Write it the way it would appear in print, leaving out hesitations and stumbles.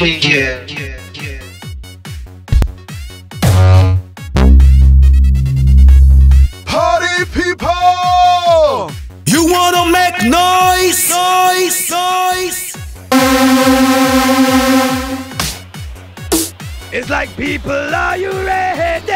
Party people! You wanna make noise, noise, noise. It's like, people, are you ready?